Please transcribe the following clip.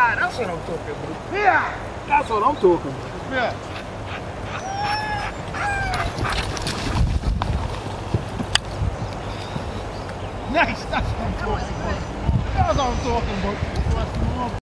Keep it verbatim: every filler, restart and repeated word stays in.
Yeah, that's what I'm talking about. Yeah, that's what I'm talking about. Yeah. Nice, that's what I'm talking about. That's what I'm talking about.